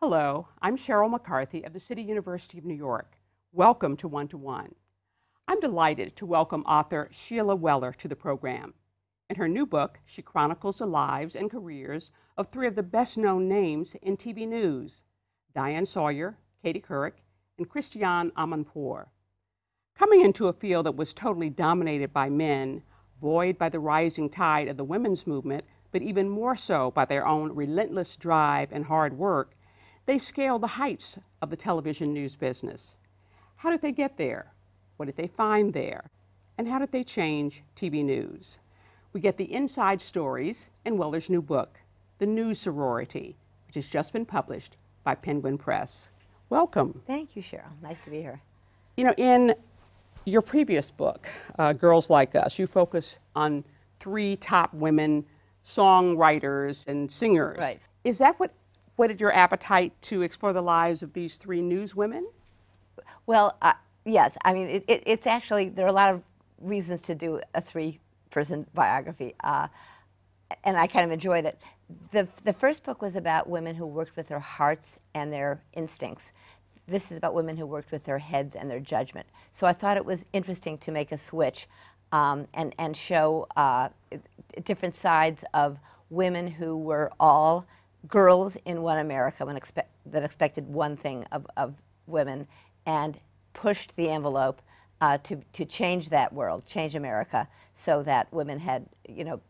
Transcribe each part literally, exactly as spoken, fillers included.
Hello, I'm Cheryl McCarthy of the City University of New York. Welcome to One to One. I'm delighted to welcome author Sheila Weller to the program. In her new book, she chronicles the lives and careers of three of the best-known names in T V news: Diane Sawyer, Katie Couric, and Christiane Amanpour. Coming into a field that was totally dominated by men, buoyed by the rising tide of the women's movement, but even more so by their own relentless drive and hard work, they scaled the heights of the television news business. How did they get there? What did they find there? And how did they change T V news? We get the inside stories in Weller's new book, The News Sorority, which has just been published by Penguin Press. Welcome. Thank you, Cheryl. Nice to be here. You know, in your previous book, uh, Girls Like Us, you focus on three top women songwriters and singers. Right. Is that what whetted your appetite to explore the lives of these three news women? Well, uh, yes. I mean, it, it, it's actually, there are a lot of reasons to do a three-person biography, uh, and I kind of enjoyed it. The, the first book was about women who worked with their hearts and their instincts. This is about women who worked with their heads and their judgment. So I thought it was interesting to make a switch um, and, and show uh, different sides of women who were all girls in one America when expe that expected one thing of, of women and pushed the envelope uh, to, to change that world, change America, so that women had, you know,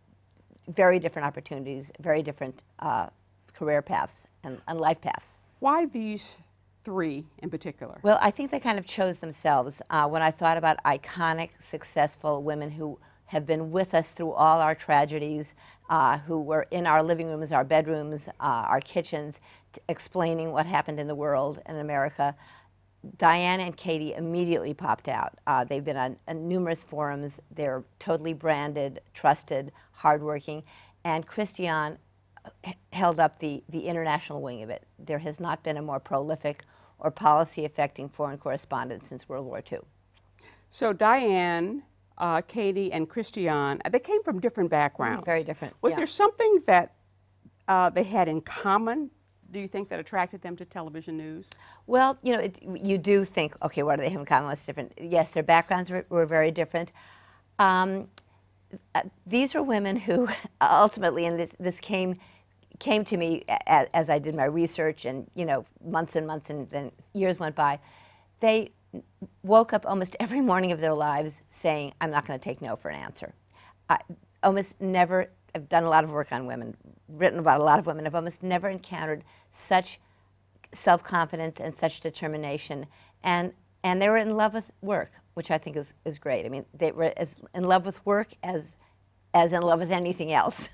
very different opportunities, very different uh, career paths and, and life paths. Why these three in particular? Well, I think they kind of chose themselves. Uh, when I thought about iconic, successful women who have been with us through all our tragedies, uh, who were in our living rooms, our bedrooms, uh, our kitchens, t explaining what happened in the world and America, Diane and Katie immediately popped out. Uh, they've been on, on numerous forums. They're totally branded, trusted, hardworking, and Christiane held up the, the international wing of it. There has not been a more prolific or policy-affecting foreign correspondent since World War Two. So Diane, uh, Katie, and Christiane, they came from different backgrounds. Very different. Was yeah. there something that uh, they had in common, do you think, that attracted them to television news? Well, you know, it, you do think, okay, what do they have in common? What's different? Yes, their backgrounds were, were very different. Um, uh, these are women who ultimately, and this, this came came to me as, as I did my research, and you know, months and months and then years went by. They woke up almost every morning of their lives saying, "I'm not going to take no for an answer." I almost never. I've done a lot of work on women, written about a lot of women. I've almost never encountered such self-confidence and such determination, and and they were in love with work, which I think is is great. I mean, they were as in love with work as as in love with anything else.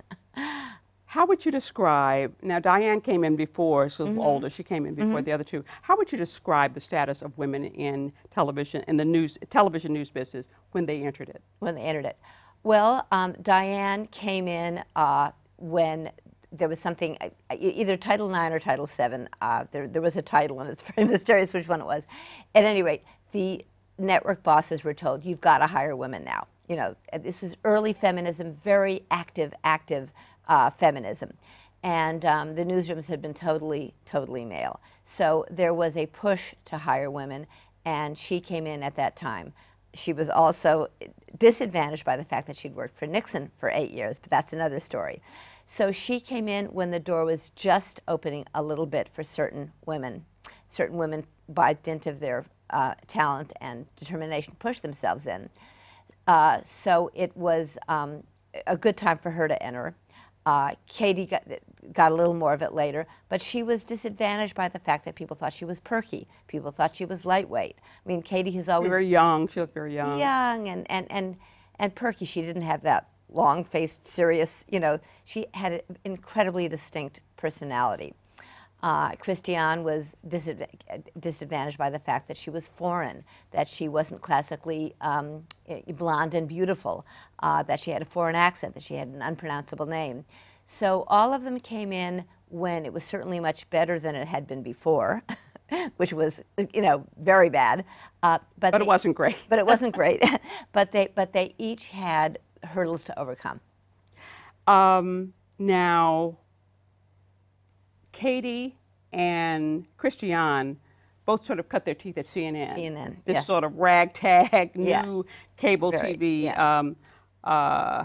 How would you describe, now Diane came in before, so Mm-hmm. older, she came in before Mm-hmm. the other two. How would you describe the status of women in television, in the news, television news business when they entered it? When they entered it. Well, um, Diane came in uh, when there was something, uh, either Title nine or Title seven. Uh, there, there was a title, and it's very mysterious which one it was. At any rate, the network bosses were told, you've got to hire women now. You know, this was early feminism, very active, active uh, feminism. And um, the newsrooms had been totally, totally male. So there was a push to hire women, and she came in at that time. She was also disadvantaged by the fact that she'd worked for Nixon for eight years, but that's another story. So she came in when the door was just opening a little bit for certain women. Certain women, by dint of their uh, talent and determination, pushed themselves in. Uh, so it was um, a good time for her to enter. Uh, Katie got, got a little more of it later, but she was disadvantaged by the fact that people thought she was perky. People thought she was lightweight. I mean, Katie has always... Very young, she looked very young. Young and, and, and, and perky. She didn't have that long-faced, serious, you know, she had an incredibly distinct personality. Uh, Christiane was disadv disadvantaged by the fact that she was foreign, that she wasn't classically um, blonde and beautiful, uh, that she had a foreign accent, that she had an unpronounceable name. So all of them came in when it was certainly much better than it had been before, which was, you know, very bad. Uh, but but they, it wasn't great. But it wasn't great. but they, but they each had hurdles to overcome. Um, now, Katie and Christiane both sort of cut their teeth at C N N. C N N, This yes. sort of ragtag, Yeah. new cable Very, T V. yeah. Um, uh,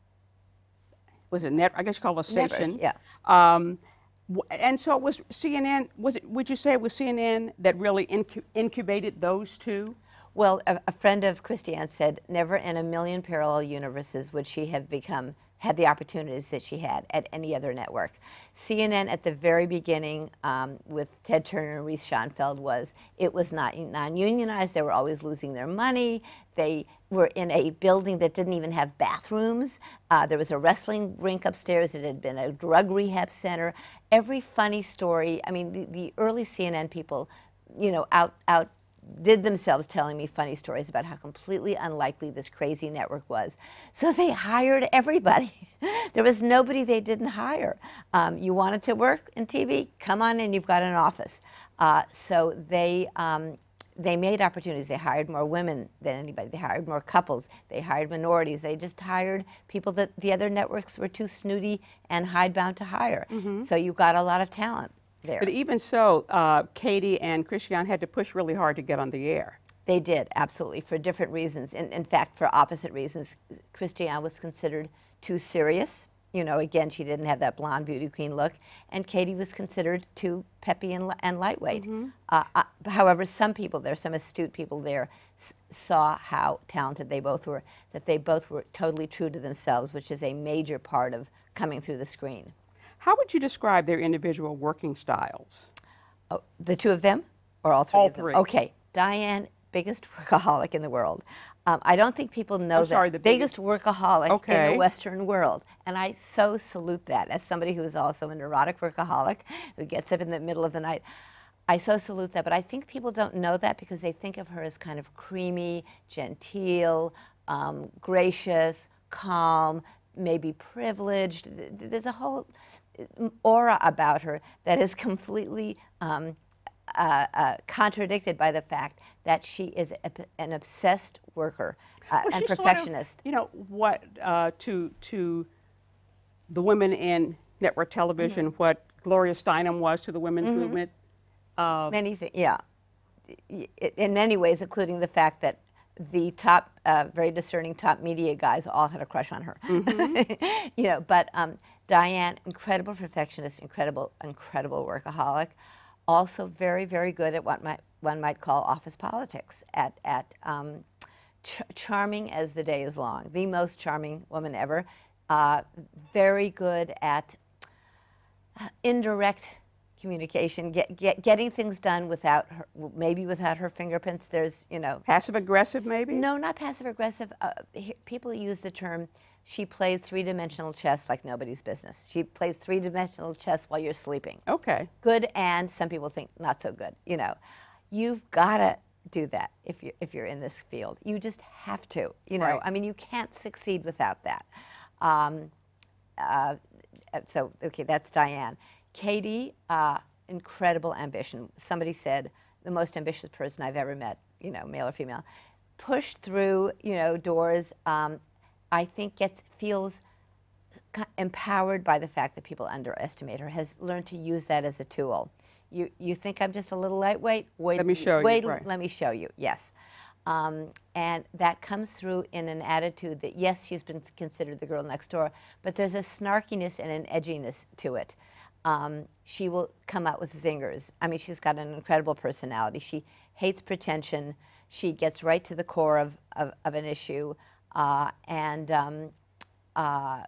was it net? I guess you call it a Network, station. yeah. Um, w- and so it was C N N. Was it? Would you say it was C N N that really incu incubated those two? Well, a, a friend of Christiane said, never in a million parallel universes would she have become, had the opportunities that she had at any other network. C N N at the very beginning um, with Ted Turner and Reese Schonfeld was, it was not non-unionized, they were always losing their money, they were in a building that didn't even have bathrooms, uh, there was a wrestling rink upstairs, it had been a drug rehab center. Every funny story, I mean, the, the early C N N people, you know, out, out did themselves telling me funny stories about how completely unlikely this crazy network was. So they hired everybody. There was nobody they didn't hire. Um, you wanted to work in T V? Come on in, you've got an office. Uh, so they, um, they made opportunities. They hired more women than anybody. They hired more couples. They hired minorities. They just hired people that the other networks were too snooty and hidebound to hire. Mm-hmm. So you got a lot of talent there. But even so, uh, Katie and Christiane had to push really hard to get on the air. They did, absolutely, for different reasons. In, in fact, for opposite reasons. Christiane was considered too serious. You know, again, she didn't have that blonde beauty queen look. And Katie was considered too peppy and, and lightweight. Mm-hmm. uh, uh, however, some people there, some astute people there, s saw how talented they both were, that they both were totally true to themselves, which is a major part of coming through the screen. How would you describe their individual working styles? Oh, the two of them, or all three all of them? Three. Okay, Diane, biggest workaholic in the world. Um, I don't think people know I'm that. sorry, the biggest, biggest workaholic okay. in the Western world. And I so salute that as somebody who is also a neurotic workaholic who gets up in the middle of the night. I so salute that, but I think people don't know that because they think of her as kind of creamy, genteel, um, gracious, calm, maybe privileged. There's a whole aura about her that is completely um, uh, uh, contradicted by the fact that she is a, an obsessed worker uh, well, and she's perfectionist. Sort of, you know, what uh, to to the women in network television, mm-hmm. what Gloria Steinem was to the women's mm-hmm. movement. Uh, many things, yeah. In many ways, including the fact that the top, uh, very discerning top media guys all had a crush on her. Mm-hmm. You know, but um, Diane, incredible perfectionist, incredible, incredible workaholic, also very, very good at what might, one might call office politics, at, at um, ch charming as the day is long, the most charming woman ever, uh, very good at indirect communication, get, get, getting things done without her, maybe without her fingerprints. There's, you know. Passive aggressive, maybe? No, not passive aggressive. Uh, he, people use the term, she plays three-dimensional chess like nobody's business. She plays three-dimensional chess while you're sleeping. Okay. Good, and some people think not so good, you know. You've got to do that if, you, if you're in this field. You just have to, you know. Right. I mean, you can't succeed without that. Um, uh, so, okay, that's Diane. Katie, uh, incredible ambition. Somebody said, the most ambitious person I've ever met, you know, male or female. Pushed through, you know, doors, um, I think gets, feels empowered by the fact that people underestimate her, has learned to use that as a tool. You, you think I'm just a little lightweight? Wait, let me show wait, you. Right. Let me show you, yes. Um, and that comes through in an attitude that, yes, she's been considered the girl next door, but there's a snarkiness and an edginess to it. Um, she will come out with zingers. I mean, she's got an incredible personality. She hates pretension. She gets right to the core of, of, of an issue. Uh, and um, uh,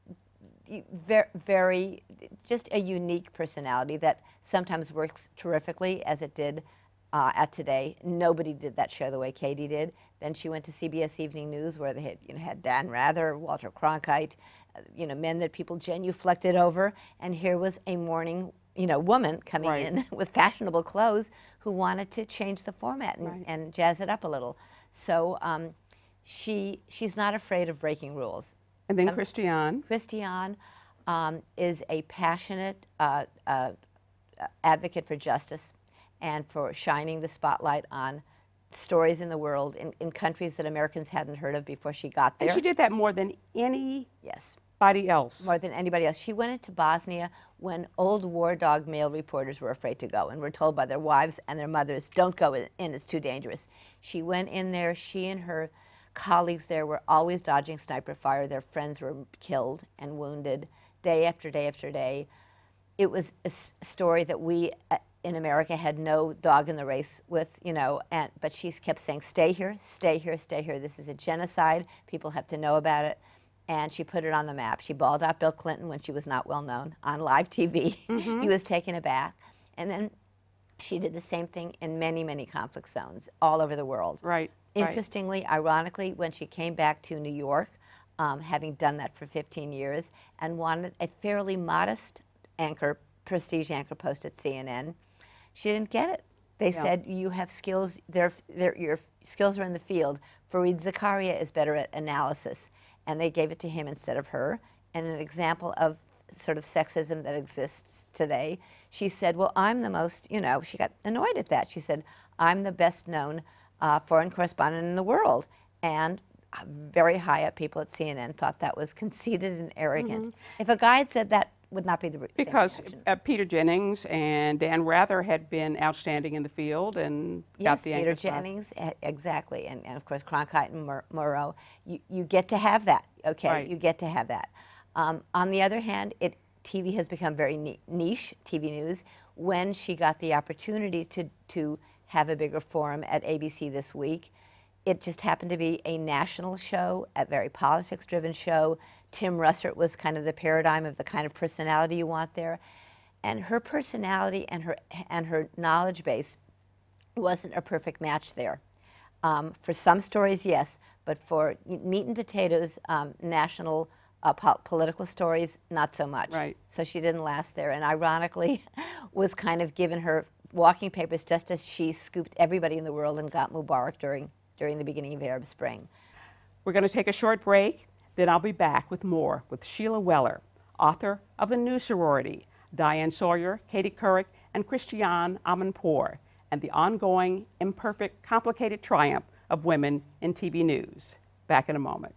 very, very, just a unique personality that sometimes works terrifically, as it did uh, at Today. Nobody did that show the way Katie did. Then she went to C B S Evening News, where they had, you know, had Dan Rather, Walter Cronkite, uh, you know, men that people genuflected over. And here was a morning, you know, woman coming right. in with fashionable clothes who wanted to change the format and, right. and jazz it up a little. So um, she she's not afraid of breaking rules. And then um, Christiane. Christiane um, is a passionate uh, uh, advocate for justice and for shining the spotlight on stories in the world, in, in countries that Americans hadn't heard of before she got there. And she did that more than any yes. anybody else. More than anybody else. She went into Bosnia when old war dog male reporters were afraid to go and were told by their wives and their mothers, don't go in, it's too dangerous. She went in there, she and her colleagues there were always dodging sniper fire. Their friends were killed and wounded day after day after day. It was a s story that we uh, in America had no dog in the race with, you know, and, but she kept saying, stay here, stay here, stay here. This is a genocide. People have to know about it. And she put it on the map. She bawled out Bill Clinton when she was not well known on live T V. Mm-hmm. He was taken aback. And then she did the same thing in many, many conflict zones all over the world. Right. Interestingly, right. ironically, when she came back to New York, um, having done that for fifteen years, and wanted a fairly modest anchor, prestige anchor post at C N N, she didn't get it. They yeah. said, you have skills, they're, they're, your skills are in the field. Fareed Zakaria is better at analysis. And they gave it to him instead of her. And an example of sort of sexism that exists today, she said, well, I'm the most, you know, she got annoyed at that. She said, I'm the best known uh, foreign correspondent in the world. And very high up people at C N N thought that was conceited and arrogant. Mm-hmm. If a guy had said that, would not be the because uh, Peter Jennings and Dan Rather had been outstanding in the field and yes, got the Peter anchor Jennings, spots. exactly, and, and of course Cronkite and Mur Murrow. You, you get to have that, okay? Right. You get to have that. Um, on the other hand, it T V has become very niche, T V news. When she got the opportunity to, to have a bigger forum at A B C this week, it just happened to be a national show, a very politics-driven show. Tim Russert was kind of the paradigm of the kind of personality you want there. And her personality and her, and her knowledge base wasn't a perfect match there. Um, for some stories, yes, but for meat and potatoes, um, national uh, po political stories, not so much. Right. So she didn't last there, and ironically was kind of given her walking papers just as she scooped everybody in the world and got Mubarak during, during the beginning of Arab Spring. We're going to take a short break. Then I'll be back with more with Sheila Weller, author of The New Sorority, Diane Sawyer, Katie Couric, and Christiane Amanpour, and the ongoing, imperfect, complicated triumph of women in T V news. Back in a moment.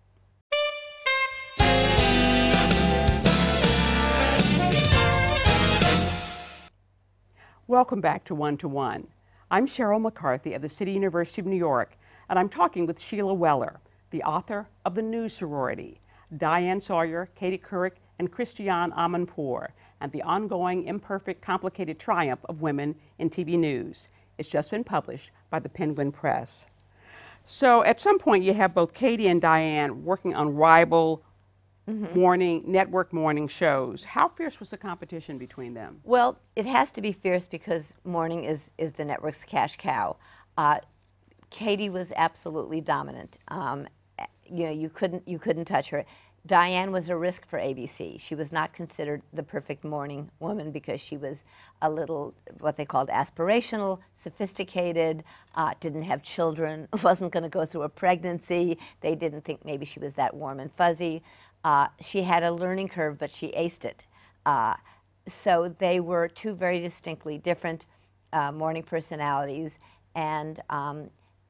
Welcome back to One to One. I'm Cheryl McCarthy of the City University of New York, and I'm talking with Sheila Weller, the author of The New Sorority, Diane Sawyer, Katie Couric, and Christiane Amanpour, and the ongoing, imperfect, complicated triumph of women in T V news. It's just been published by the Penguin Press. So at some point you have both Katie and Diane working on rival mm-hmm. morning, network morning shows. How fierce was the competition between them? Well, it has to be fierce because morning is, is the network's cash cow. Uh, Katie was absolutely dominant. Um, you know, you couldn't, you couldn't touch her. Diane was a risk for A B C. She was not considered the perfect morning woman because she was a little, what they called aspirational, sophisticated, uh, didn't have children, wasn't going to go through a pregnancy. They didn't think maybe she was that warm and fuzzy. Uh, she had a learning curve, but she aced it. Uh, so they were two very distinctly different uh, morning personalities, and um,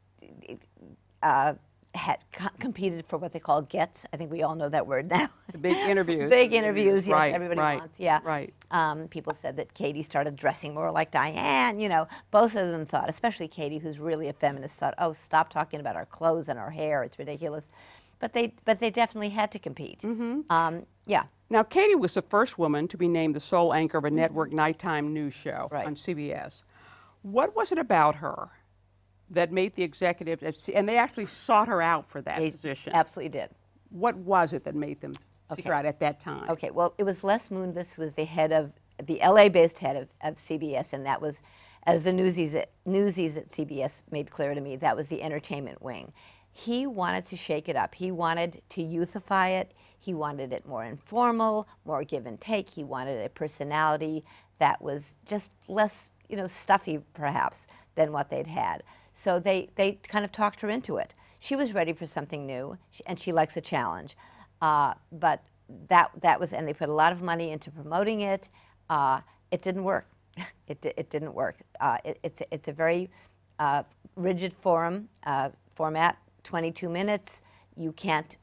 uh, had co competed for what they call gets. I think we all know that word now. The big interviews. Big interviews, yes, right, everybody right, wants, yeah. Right. Um, people said that Katie started dressing more like Diane, you know. Both of them thought, especially Katie, who's really a feminist, thought, oh, stop talking about our clothes and our hair, it's ridiculous. But they, but they definitely had to compete. Mm-hmm. um, yeah. Now, Katie was the first woman to be named the sole anchor of a network nighttime news show right. on C B S. What was it about her that made the executives, and they actually sought her out for that they position? Absolutely did. What was it that made them seek okay. her out at that time? Okay, well, it was Les Moonves who was the head of, the L A-based head of, of C B S, and that was, as the newsies at, newsies at C B S made clear to me, that was the entertainment wing. He wanted to shake it up. He wanted to youthify it. He wanted it more informal, more give and take. He wanted a personality that was just less, you know, stuffy, perhaps, than what they'd had. So they, they kind of talked her into it. She was ready for something new, and she likes a challenge. Uh, but that, that was, and they put a lot of money into promoting it. Uh, it didn't work. it, it didn't work. Uh, it, it's, it's a very uh, rigid forum, uh, format, twenty-two minutes. You can't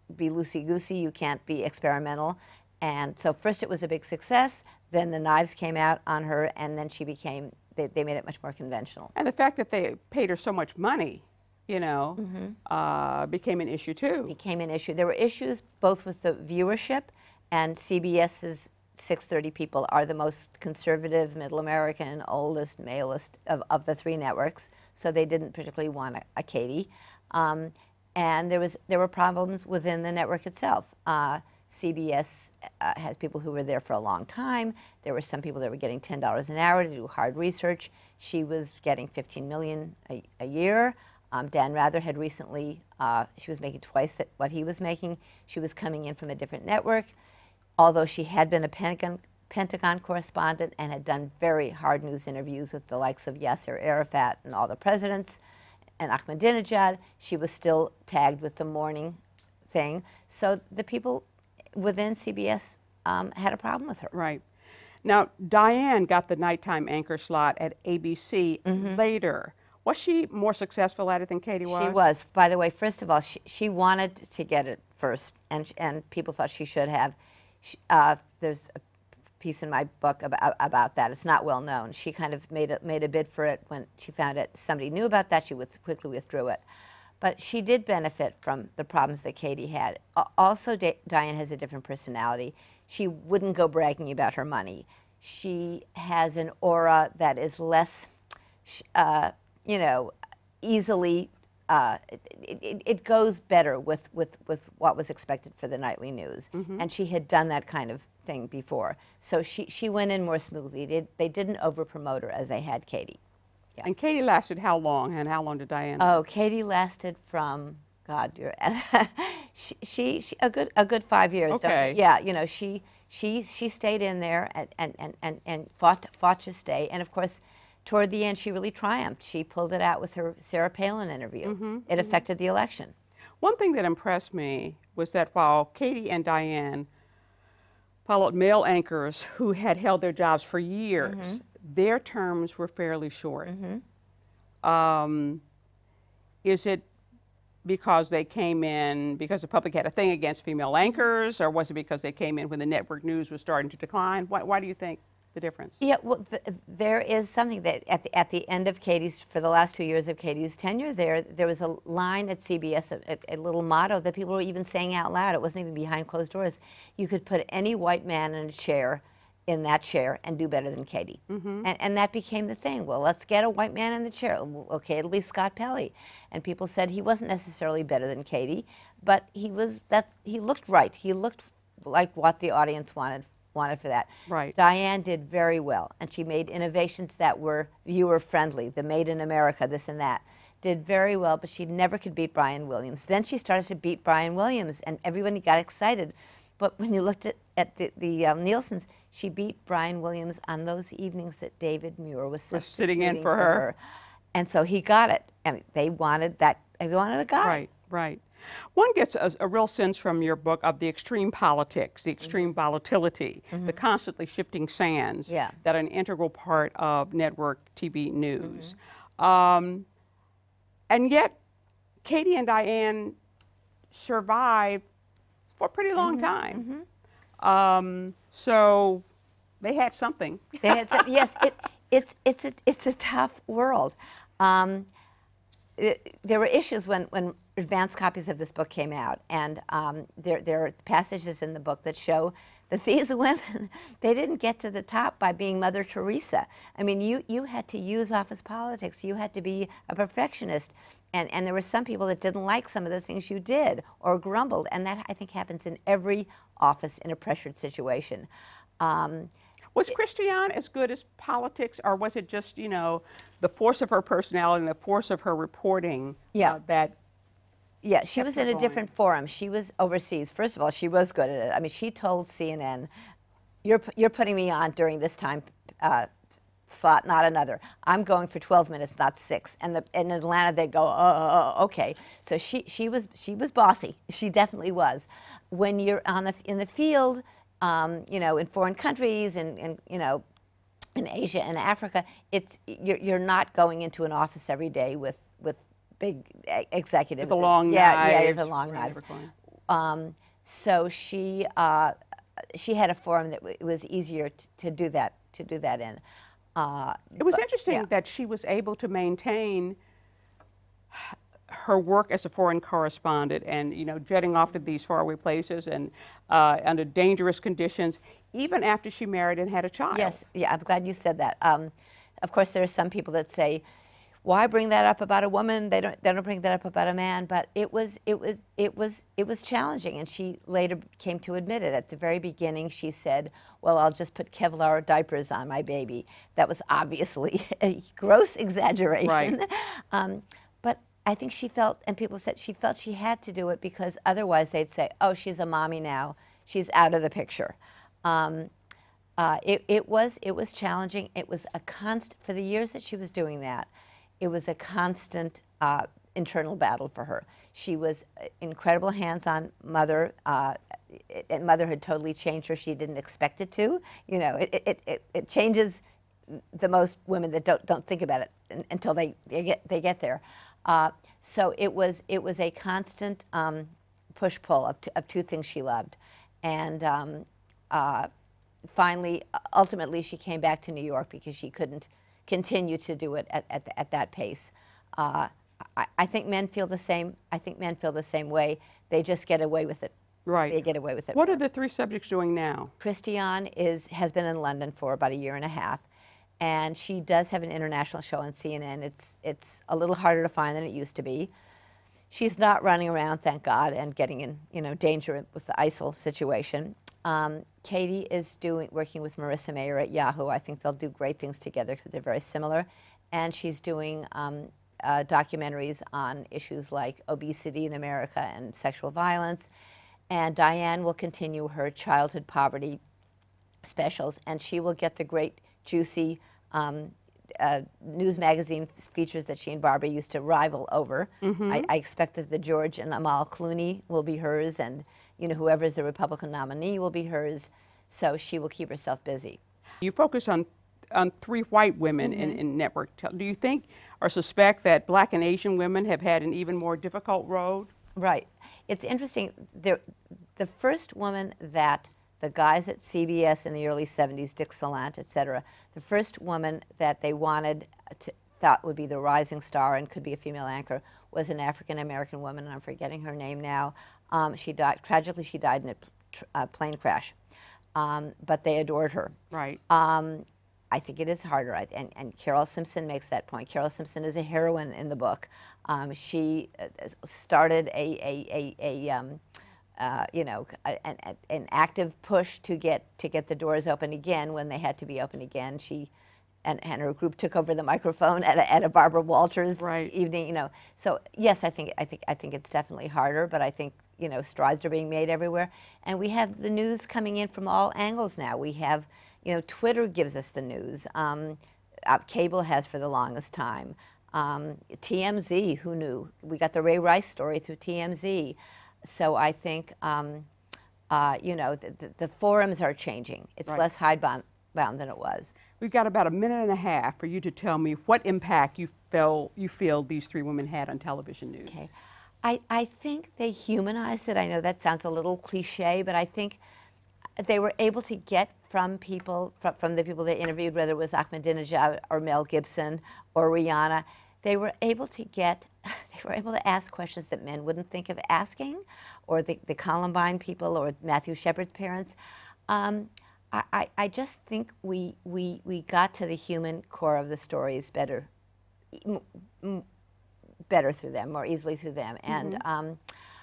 be loosey-goosey, you can't be experimental. And so first it was a big success, then the knives came out on her, and then she became, they, they made it much more conventional. And the fact that they paid her so much money, you know, mm-hmm. uh, became an issue too. Became an issue. There were issues both with the viewership, and CBS's six thirty people are the most conservative, middle American, oldest, malest of, of the three networks, so they didn't particularly want a, a Katie. Um, and there was there were problems within the network itself. Uh, C B S uh, has people who were there for a long time. There were some people that were getting ten dollars an hour to do hard research. She was getting fifteen million dollars a, a year. Um, Dan Rather had recently, uh, she was making twice what he was making. She was coming in from a different network. Although she had been a Pentagon, Pentagon correspondent and had done very hard news interviews with the likes of Yasser Arafat and all the presidents and Ahmadinejad, she was still tagged with the morning thing. So the people within C B S um, had a problem with her. Right. Now, Diane got the nighttime anchor slot at A B C mm-hmm. later. Was she more successful at it than Katie was? She was. By the way, first of all, she, she wanted to get it first, and, and people thought she should have. She, uh, there's a piece in my book about, about that. It's not well known. She kind of made a, made a bid for it when she found it. Somebody knew about that. She with, quickly withdrew it. But she did benefit from the problems that Katie had. Also, D Diane has a different personality. She wouldn't go bragging about her money. She has an aura that is less, uh, you know, easily, uh, it, it, it goes better with, with, with what was expected for the nightly news. Mm-hmm. And she had done that kind of thing before. So she, she went in more smoothly. They, they didn't over-promote her as they had Katie. Yeah. And Katie lasted how long, and how long did Diane? Oh, Katie lasted from, God, you're, she, she, she, a good, a good five years. Okay. Don't, yeah, you know, she, she, she stayed in there and, and, and, and, and fought, fought to stay. And of course, toward the end, she really triumphed. She pulled it out with her Sarah Palin interview. Mm-hmm, it mm-hmm. affected the election. One thing that impressed me was that while Katie and Diane followed male anchors who had held their jobs for years, mm-hmm. their terms were fairly short. Mm-hmm. um, is it because they came in because the public had a thing against female anchors, or was it because they came in when the network news was starting to decline? Why, why do you think the difference? Yeah, well, th there is something that at the, at the end of Katie's, for the last two years of Katie's tenure there, there was a line at C B S, a, a, a little motto that people were even saying out loud. It wasn't even behind closed doors. You could put any white man in a chair, in that chair, and do better than Katie. Mm-hmm. and, and that became the thing. Well, let's get a white man in the chair. Okay, it'll be Scott Pelley. And people said he wasn't necessarily better than Katie, but he was, that's, he looked right. He looked like what the audience wanted wanted for that. Right. Diane did very well, and she made innovations that were viewer-friendly, the Made in America, this and that. Did very well, but she never could beat Brian Williams. Then she started to beat Brian Williams, and everybody got excited. But when you looked at, at the, the um, Nielsen's, she beat Brian Williams on those evenings that David Muir was, was sitting in for her. her. And so he got it. I mean, they wanted that, they wanted a guy. Right, right. One gets a, a real sense from your book of the extreme politics, the extreme mm-hmm. volatility, mm-hmm. the constantly shifting sands yeah. that are an integral part of network T V news. Mm-hmm. um, and yet, Katie and Diane survived for a pretty long mm-hmm. time. Mm-hmm. um, so they had something. They had some, yes, it, it's, it's, a, it's a tough world. Um, it, there were issues when, when advanced copies of this book came out, and um, there, there are passages in the book that show that these women, they didn't get to the top by being Mother Teresa. I mean, you, you had to use office politics. You had to be a perfectionist, and, and there were some people that didn't like some of the things you did or grumbled, and that, I think, happens in every office in a pressured situation. Um, Was Christiane as good as politics, or was it just, you know, the force of her personality and the force of her reporting yeah. uh, that Yeah, she was in a going. different forum. She was overseas. First of all, she was good at it. I mean, she told C N N, you're, you're putting me on during this time uh, slot, not another. I'm going for twelve minutes, not six. And the, in Atlanta, they'd go, oh, oh, okay. So she, she, was, she was bossy. She definitely was. When you're on the, in the field, um, you know, in foreign countries and, and, you know, in Asia and Africa, it's, you're, you're not going into an office every day with, with big executives. With the long yeah, knives. Yeah, the long knives. um, so she uh, she had a forum that w it was easier t to do that to do that in. Uh, It was but, interesting yeah. that she was able to maintain her work as a foreign correspondent and, you know, jetting off to these faraway places and uh, under dangerous conditions, even after she married and had a child. Yes, yeah, I'm glad you said that. Um, of course, there are some people that say, "Why bring that up about a woman? They don't. They don't bring that up about a man." But it was, it was, it was, it was challenging, and she later came to admit it. At the very beginning, she said, "Well, I'll just put Kevlar diapers on my baby." That was obviously a gross exaggeration. Right. um, but I think she felt, and people said she felt she had to do it because otherwise they'd say, "Oh, she's a mommy now. She's out of the picture." Um, uh, it, it was it was challenging. It was a constant for the years that she was doing that. It was a constant uh, internal battle for her. She was an incredible hands-on mother, uh, and motherhood totally changed her. She didn't expect it to. You know, it it, it, it changes the most women that don't don't think about it until they, they get they get there. Uh, so it was it was a constant um, push-pull of, of two things she loved, and um, uh, finally, ultimately, she came back to New York because she couldn't continue to do it at at, at that pace. Uh, I, I think men feel the same. I think men feel the same way. They just get away with it. Right. They get away with it. What are the three subjects doing now? Christiane is has been in London for about a year and a half. And she does have an international show on C N N. It's, it's a little harder to find than it used to be. She's not running around, thank God, and getting in you know, danger with the I S I L situation. Um, Katie is doing, working with Marissa Mayer at Yahoo. I think they'll do great things together because they're very similar. And she's doing um, uh, documentaries on issues like obesity in America and sexual violence. And Diane will continue her childhood poverty specials, and she will get the great, juicy um, uh, news magazine features that she and Barbara used to rival over. Mm-hmm. I, I expect that the George and Amal Clooney will be hers, and you know whoever is the Republican nominee will be hers. So she will keep herself busy. You focus on on three white women mm-hmm. in, in network. Do you think or suspect that Black and Asian women have had an even more difficult road? Right. It's interesting. The, the first woman that the guys at C B S in the early seventies, Dick Salant, et cetera, the first woman that they wanted to, thought would be the rising star and could be a female anchor was an African-American woman, and I'm forgetting her name now. Um, she died, tragically, she died in a tr uh, plane crash, um, but they adored her. Right. Um, I think it is harder, I, and, and Carol Simpson makes that point. Carol Simpson is a heroine in the book. Um, she uh, started a, a, a, a um, uh, you know, an, an active push to get to get the doors open again when they had to be open again. She and, and her group took over the microphone at a, at a Barbara Walters right. evening. You know, so yes, I think I think I think it's definitely harder, but I think you know strides are being made everywhere, and we have the news coming in from all angles now. We have, you know, Twitter gives us the news. Um, uh, cable has for the longest time. Um, T M Z, who knew? We got the Ray Rice story through T M Z. So I think, um, uh, you know, the, the, the forums are changing. It's right. less hidebound bound than it was. We've got about a minute and a half for you to tell me what impact you feel, you feel these three women had on television news. Okay. I, I think they humanized it. I know that sounds a little cliche, but I think they were able to get from people, from, from the people they interviewed, whether it was Ahmadinejad or Mel Gibson or Rihanna, they were able to get, they were able to ask questions that men wouldn't think of asking, or the, the Columbine people or Matthew Shepard's parents. Um, I, I, I just think we, we, we got to the human core of the stories better, m m better through them, more easily through them. And mm-hmm. um,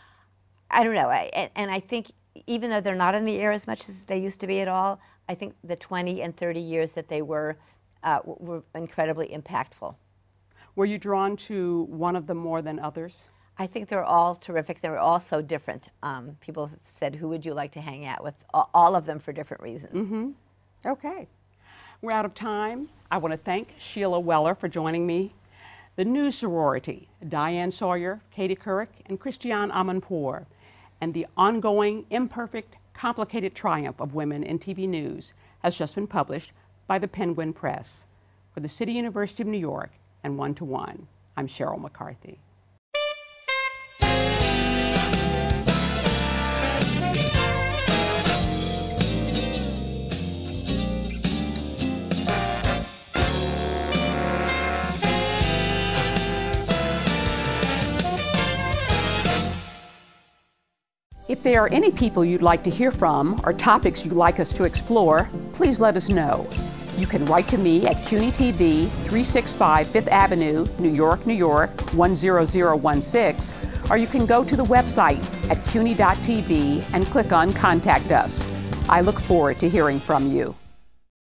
I don't know, I, and, and I think even though they're not in the air as much as they used to be at all, I think the twenty and thirty years that they were, uh, were incredibly impactful. Were you drawn to one of them more than others? I think they're all terrific. They're all so different. Um, people have said, who would you like to hang out with? All of them for different reasons. Mm-hmm. Okay. We're out of time. I want to thank Sheila Weller for joining me. The new sorority, Diane Sawyer, Katie Couric, and Christiane Amanpour, and the ongoing, imperfect, complicated triumph of women in T V news has just been published by the Penguin Press. For the City University of New York and One to One, I'm Cheryl McCarthy. If there are any people you'd like to hear from or topics you'd like us to explore, please let us know. You can write to me at C U N Y T V, three sixty-five Fifth Avenue, New York, New York, one zero zero one six, or you can go to the website at C U N Y dot T V and click on Contact Us. I look forward to hearing from you.